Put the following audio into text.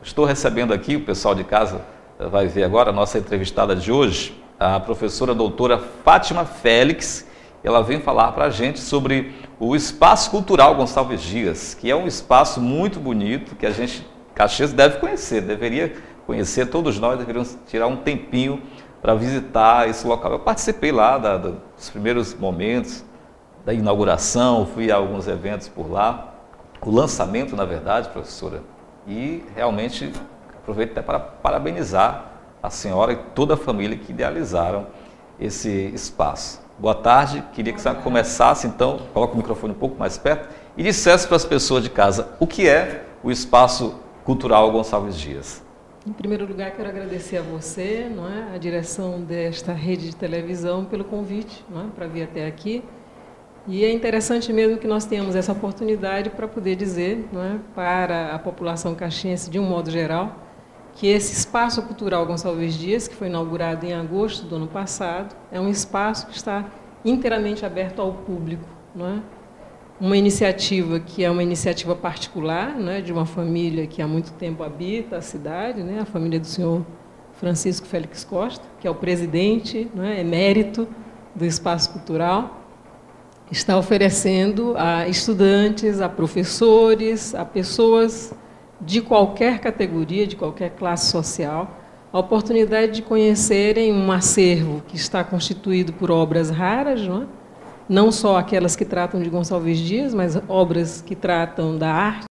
Estou recebendo aqui, o pessoal de casa vai ver agora, a nossa entrevistada de hoje, a professora doutora Fátima Félix. Ela vem falar para a gente sobre o Espaço Cultural Gonçalves Dias, que é um espaço muito bonito, que a gente, Caxias, deve conhecer, deveria conhecer, todos nós deveríamos tirar um tempinho para visitar esse local. Eu participei lá dos primeiros momentos da inauguração, fui a alguns eventos por lá, o lançamento, na verdade, professora, e realmente aproveito até para parabenizar a senhora e toda a família que idealizaram esse espaço. Boa tarde, queria que você começasse, então, coloque o microfone um pouco mais perto e dissesse para as pessoas de casa o que é o Espaço Cultural Gonçalves Dias. Em primeiro lugar, quero agradecer a você, a direção desta rede de televisão, pelo convite, para vir até aqui. E é interessante mesmo que nós tenhamos essa oportunidade para poder dizer, para a população caxiense, de um modo geral, que esse Espaço Cultural Gonçalves Dias, que foi inaugurado em agosto do ano passado, é um espaço que está inteiramente aberto ao público. Uma iniciativa que é uma iniciativa particular, de uma família que há muito tempo habita a cidade, a família do senhor Francisco Félix Costa, que é o presidente emérito do Espaço Cultural, está oferecendo a estudantes, a professores, a pessoas de qualquer categoria, de qualquer classe social, a oportunidade de conhecerem um acervo que está constituído por obras raras, não só aquelas que tratam de Gonçalves Dias, mas obras que tratam da arte,